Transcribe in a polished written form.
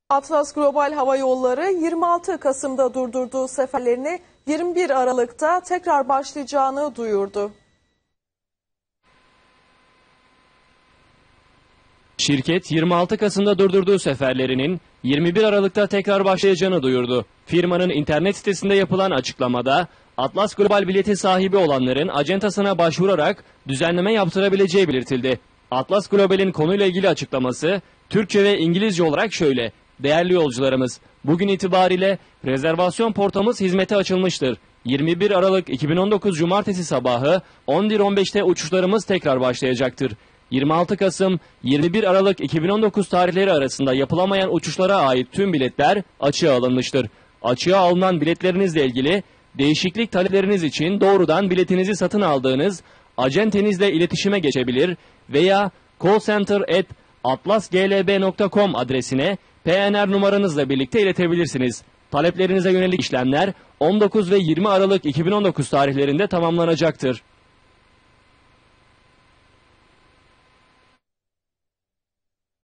Atlas Global Hava Yolları 26 Kasım'da durdurduğu seferlerini 21 Aralık'ta tekrar başlayacağını duyurdu. Şirket 26 Kasım'da durdurduğu seferlerinin 21 Aralık'ta tekrar başlayacağını duyurdu. Firmanın internet sitesinde yapılan açıklamada Atlas Global bileti sahibi olanların acentasına başvurarak düzenleme yaptırabileceği belirtildi. Atlas Global'in konuyla ilgili açıklaması Türkçe ve İngilizce olarak şöyle: Değerli yolcularımız, bugün itibariyle rezervasyon portamız hizmete açılmıştır. 21 Aralık 2019 Cumartesi sabahı 11.15'te uçuşlarımız tekrar başlayacaktır. 26 Kasım 21 Aralık 2019 tarihleri arasında yapılamayan uçuşlara ait tüm biletler açığa alınmıştır. Açığa alınan biletlerinizle ilgili değişiklik talepleriniz için doğrudan biletinizi satın aldığınız acentenizle iletişime geçebilir veya callcenter@atlasglb.com adresine PNR numaranızla birlikte iletebilirsiniz. Taleplerinize yönelik işlemler 19 ve 20 Aralık 2019 tarihlerinde tamamlanacaktır.